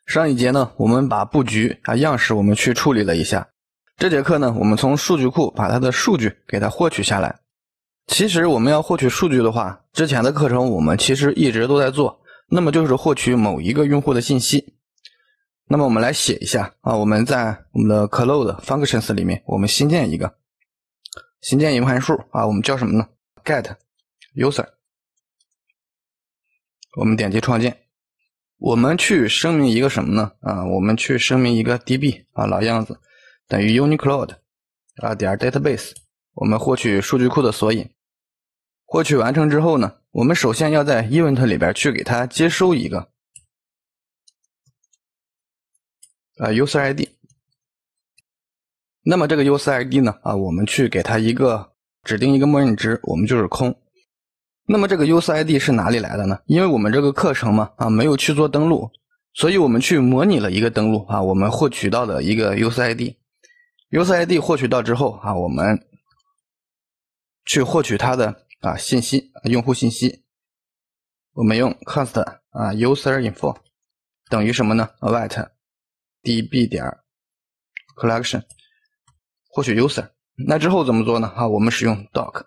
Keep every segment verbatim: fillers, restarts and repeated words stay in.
上一节呢，我们把布局啊样式我们去处理了一下。这节课呢，我们从数据库把它的数据给它获取下来。其实我们要获取数据的话，之前的课程我们其实一直都在做，那么就是获取某一个用户的信息。那么我们来写一下啊，我们在我们的 cloud functions 里面，我们新建一个，新建一个函数啊，我们叫什么呢 ？get user。我们点击创建。我们去声明一个什么呢？啊，我们去声明一个 db 啊，老样子，等于 unicloud 啊点 database， 我们获取数据库的索引。获取完成之后呢，我们首先要在 event 里边去给它接收一个啊 user I D。那么这个 user I D 呢，啊，我们去给它一个指定一个默认值，我们就是空。那么这个 user I D 是哪里来的呢？因为我们这个课程嘛，啊，没有去做登录，所以我们去模拟了一个登录啊，我们获取到的一个 user I D。user I D 获取到之后啊，我们去获取它的啊信息，用户信息。我们用 const 啊 user info 等于什么呢 ？await db 点 collection 获取 user。那之后怎么做呢？啊，我们使用 doc。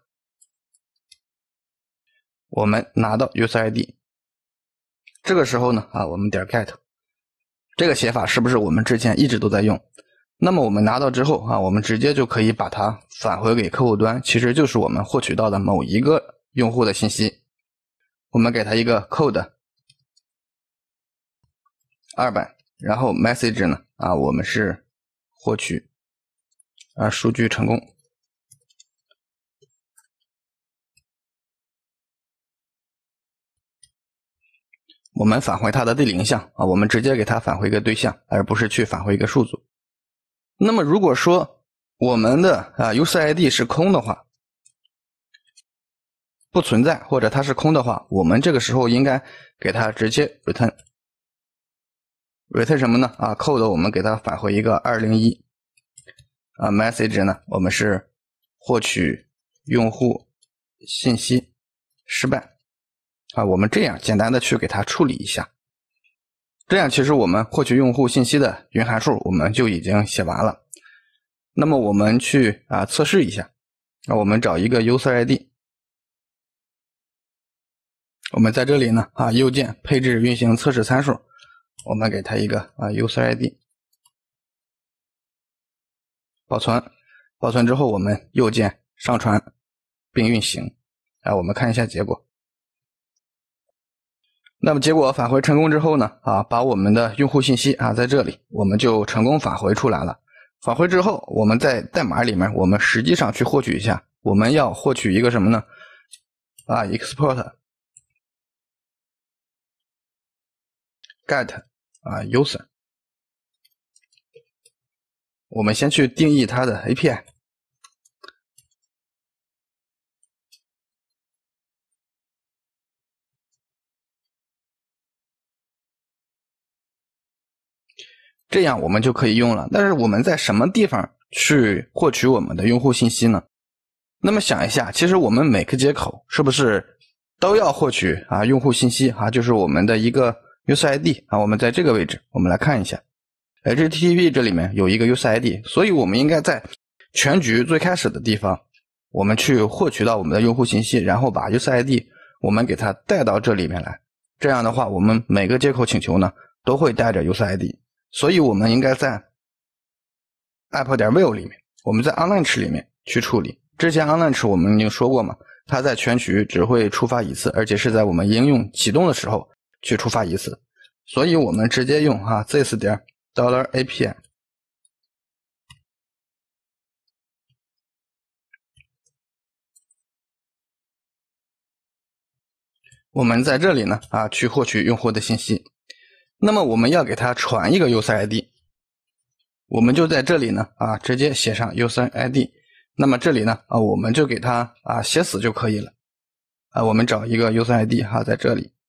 我们拿到 user I D， 这个时候呢，啊，我们点 get， 这个写法是不是我们之前一直都在用？那么我们拿到之后啊，我们直接就可以把它返回给客户端，其实就是我们获取到的某一个用户的信息。我们给它一个 code 二版，然后 message 呢，啊，我们是获取啊数据成功。我们返回它的第零项啊，我们直接给它返回一个对象，而不是去返回一个数组。那么如果说我们的啊 user I D 是空的话，不存在或者它是空的话，我们这个时候应该给它直接 return return 什么呢？啊 code 我们给它返回一个二零一啊 message 呢，我们是获取用户信息失败。啊，我们这样简单的去给它处理一下，这样其实我们获取用户信息的云函数我们就已经写完了。那么我们去啊测试一下，那我们找一个 user I D， 我们在这里呢啊右键配置运行测试参数，我们给它一个啊 user I D， 保存，保存之后我们右键上传并运行，啊我们看一下结果。那么结果返回成功之后呢，啊，把我们的用户信息啊在这里，我们就成功返回出来了。返回之后，我们在代码里面，我们实际上去获取一下，我们要获取一个什么呢？啊 ，export get 啊 user， 我们先去定义它的 A P I。这样我们就可以用了。但是我们在什么地方去获取我们的用户信息呢？那么想一下，其实我们每个接口是不是都要获取啊用户信息啊？就是我们的一个 user I D 啊，我们在这个位置，我们来看一下 H T T P 这里面有一个 user I D， 所以我们应该在全局最开始的地方，我们去获取到我们的用户信息，然后把 user I D 我们给它带到这里面来。这样的话，我们每个接口请求呢都会带着 user I D。所以我们应该在 app.view 里面，我们在 onLaunch 里面去处理。之前 onLaunch 我们已经说过嘛，它在全局只会触发一次，而且是在我们应用启动的时候去触发一次。所以我们直接用啊 this 点 $api。我们在这里呢啊去获取用户的信息。那么我们要给它传一个 user I D， 我们就在这里呢啊直接写上 user I D。那么这里呢啊我们就给它啊写死就可以了。啊我们找一个 user I D 哈、啊、在这里。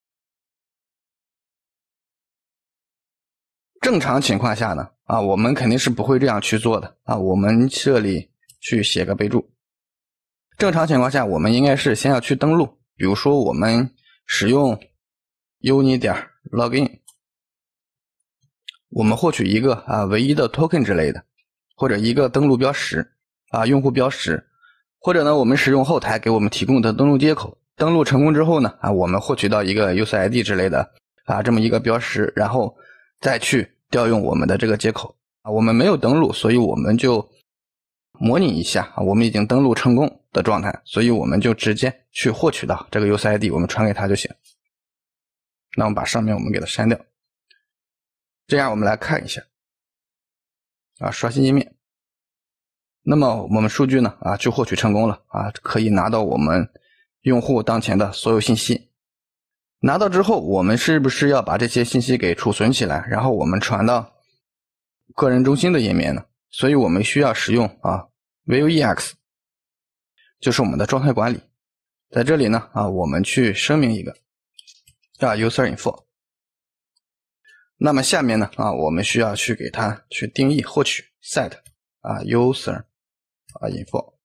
正常情况下呢啊我们肯定是不会这样去做的啊，我们这里去写个备注。正常情况下我们应该是先要去登录，比如说我们使用 uni 点 login。 我们获取一个啊唯一的 token 之类的，或者一个登录标识啊用户标识，或者呢我们使用后台给我们提供的登录接口，登录成功之后呢啊我们获取到一个 user I D 之类的啊这么一个标识，然后再去调用我们的这个接口啊。我们没有登录，所以我们就模拟一下啊我们已经登录成功的状态，所以我们就直接去获取到这个 user I D， 我们传给他就行。那我们把上面我们给它删掉，这样我们来看一下啊，刷新页面。那么我们数据呢啊就获取成功了啊，可以拿到我们用户当前的所有信息。拿到之后，我们是不是要把这些信息给储存起来，然后我们传到个人中心的页面呢？所以我们需要使用啊 Vue.ex， 就是我们的状态管理。在这里呢啊，我们去声明一个叫 userinfo。那么下面呢啊，我们需要去给它去定义获取 set 啊 user 啊 info。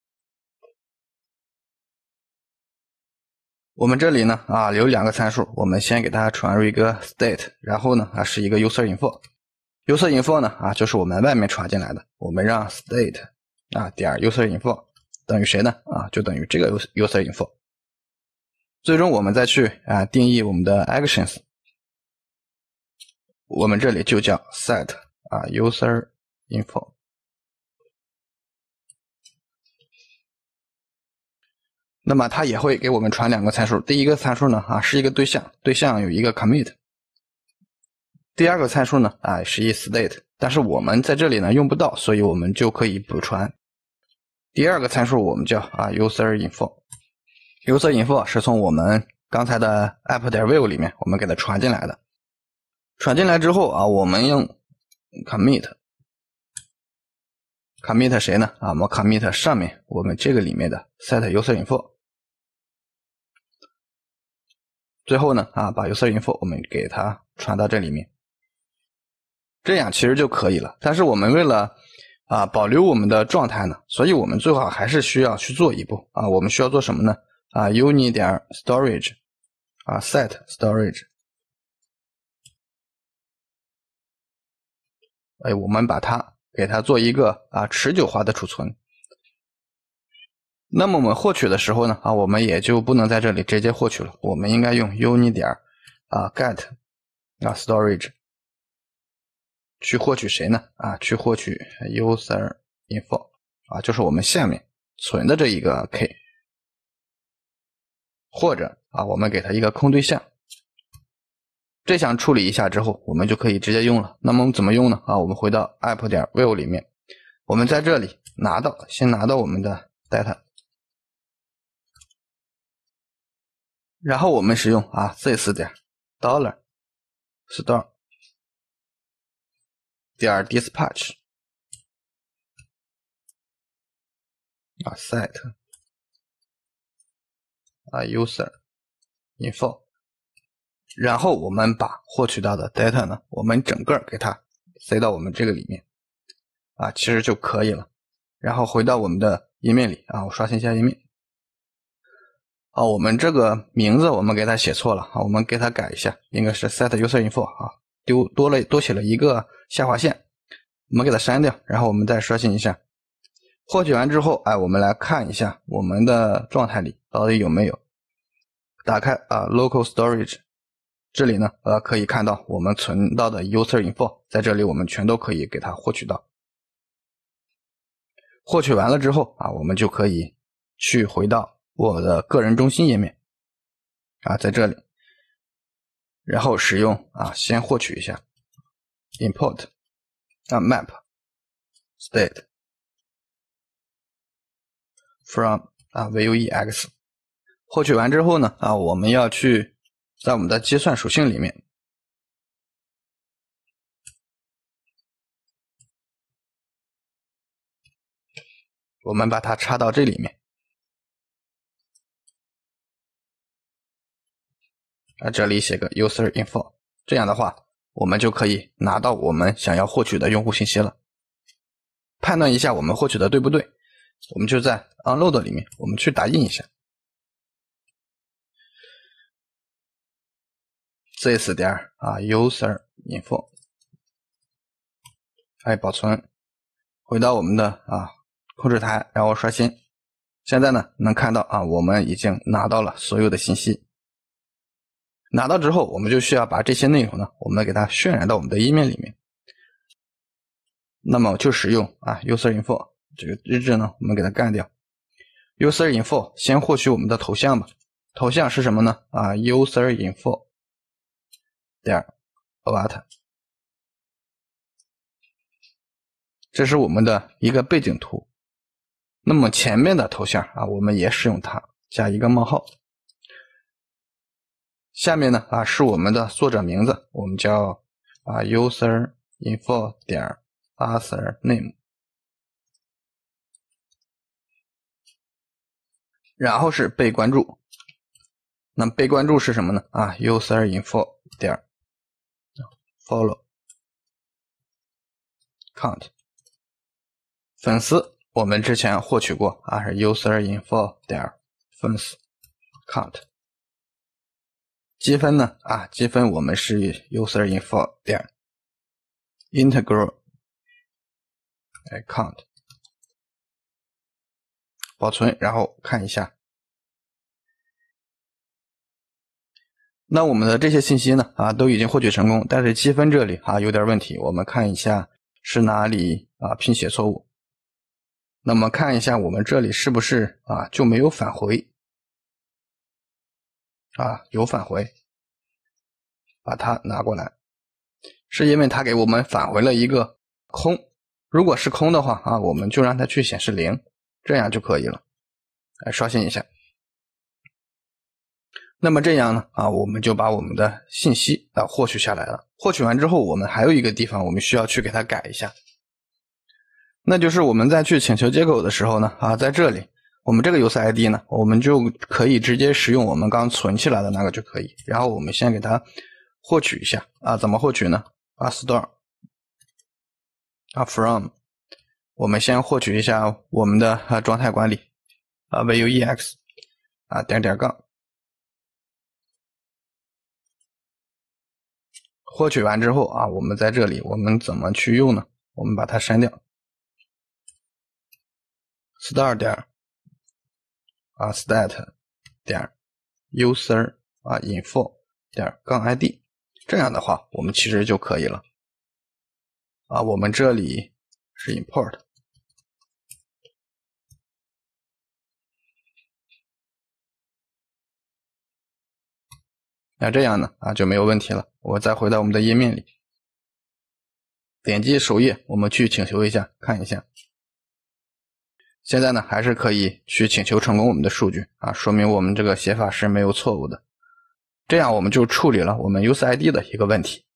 我们这里呢啊有两个参数，我们先给它传入一个 state， 然后呢啊是一个 userinfo。user info 呢啊就是我们外面传进来的，我们让 state 啊点 userinfo 等于谁呢啊就等于这个 userinfo。最终我们再去啊定义我们的 actions， 我们这里就叫 set 啊 userinfo。那么它也会给我们传两个参数，第一个参数呢啊是一个对象，对象有一个 commit。第二个参数呢啊是一 state， 但是我们在这里呢用不到，所以我们就可以补传。第二个参数我们叫啊 userinfo。userinfo 是从我们刚才的 app.vue 里面我们给它传进来的。传进来之后啊，我们用 commit commit 谁呢啊？我们 commit 上面我们这个里面的 set userinfo。最后呢啊，把 userinfo 我们给它传到这里面，这样其实就可以了。但是我们为了啊保留我们的状态呢，所以我们最好还是需要去做一步啊。我们需要做什么呢？啊 uni 点 storage 啊 set storage。哎，我们把它给它做一个啊持久化的储存。那么我们获取的时候呢啊，我们也就不能在这里直接获取了，我们应该用 uni 点啊 get 啊 storage 去获取谁呢啊？去获取 userinfo 啊，就是我们下面存的这一个 k， 或者啊我们给它一个空对象。这项处理一下之后，我们就可以直接用了。那么我们怎么用呢啊？我们回到 app.vue 里面，我们在这里拿到先拿到我们的 data。然后我们使用啊 this 点 dollar store 点 dispatch 啊 set 啊 user info， 然后我们把获取到的 data 呢，我们整个给它塞到我们这个里面啊，其实就可以了。然后回到我们的页面里啊，我刷新一下页面。啊，我们这个名字我们给它写错了啊，我们给它改一下，应该是 set userinfo 啊，丢多了多写了一个下划线，我们给它删掉，然后我们再刷新一下。获取完之后，哎，我们来看一下我们的状态里到底有没有。打开啊 local storage， 这里呢呃可以看到我们存到的 userinfo， 在这里我们全都可以给它获取到。获取完了之后啊，我们就可以去回到我的个人中心页面啊，在这里，然后使用啊，先获取一下 import 啊 map state from 啊 Vue.ex。获取完之后呢啊，我们要去在我们的计算属性里面我们把它插到这里面啊，这里写个 userinfo， 这样的话我们就可以拿到我们想要获取的用户信息了。判断一下我们获取的对不对，我们就在 onload 里面我们去打印一下 this 点啊 userinfo 哎，保存，回到我们的啊控制台，然后刷新。现在呢，能看到啊，我们已经拿到了所有的信息。拿到之后，我们就需要把这些内容呢，我们给它渲染到我们的页面里面。那么就使用啊 userinfo 这个日志呢，我们给它干掉。userinfo 先获取我们的头像吧。头像是什么呢？啊 userinfo 点 avatar， 这是我们的一个背景图。那么前面的头像啊，我们也使用它，加一个冒号。下面呢啊是我们的作者名字，我们叫啊 userinfo 点 author name， 然后是被关注。那么被关注是什么呢？啊 userinfo 点 follow count。 粉丝我们之前获取过啊，是 userinfo 点 fans count。 积分呢啊，积分我们是 userinfo 点 integral count。 保存，然后看一下。那我们的这些信息呢啊都已经获取成功，但是积分这里啊有点问题，我们看一下是哪里啊拼写错误。那么看一下我们这里是不是啊就没有返回啊，有返回，把它拿过来，是因为它给我们返回了一个空。如果是空的话啊，我们就让它去显示零，这样就可以了。来刷新一下。那么这样呢啊，我们就把我们的信息啊获取下来了。获取完之后，我们还有一个地方我们需要去给它改一下，那就是我们在去请求接口的时候呢啊，在这里我们这个 user I D 呢，我们就可以直接使用我们刚存起来的那个就可以。然后我们先给它获取一下啊，怎么获取呢？啊 store 啊 from， 我们先获取一下我们的啊状态管理啊 vuex 啊点点杠。获取完之后啊，我们在这里我们怎么去用呢？我们把它删掉。star 点啊 stat 点 user 啊 info 点杠 id， 这样的话我们其实就可以了。啊，我们这里是 import。那这样呢啊就没有问题了。我再回到我们的页面里，点击首页，我们去请求一下，看一下。现在呢还是可以去请求成功我们的数据啊，说明我们这个写法是没有错误的。这样我们就处理了我们 user I D 的一个问题。